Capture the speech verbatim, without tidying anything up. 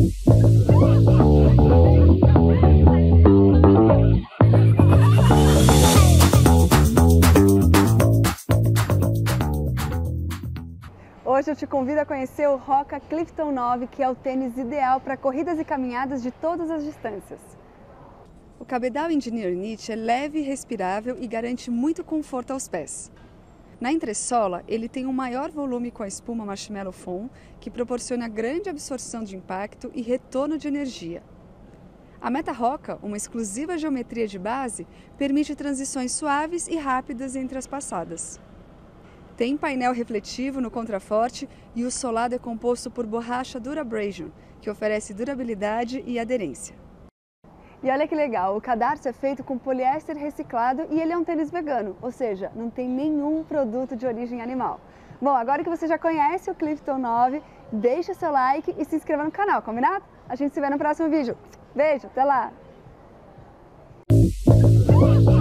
Hoje eu te convido a conhecer o Hoka Clifton nove, que é o tênis ideal para corridas e caminhadas de todas as distâncias. O cabedal Engineer Knit é leve e respirável e garante muito conforto aos pés. Na entressola, ele tem um maior volume com a espuma Marshmallow Foam, que proporciona grande absorção de impacto e retorno de energia. A Meta Hoka, uma exclusiva geometria de base, permite transições suaves e rápidas entre as passadas. Tem painel refletivo no contraforte e o solado é composto por borracha Durabrasion, que oferece durabilidade e aderência. E olha que legal, o cadarço é feito com poliéster reciclado e ele é um tênis vegano, ou seja, não tem nenhum produto de origem animal. Bom, agora que você já conhece o Clifton nove, deixa seu like e se inscreva no canal, combinado? A gente se vê no próximo vídeo. Beijo, até lá!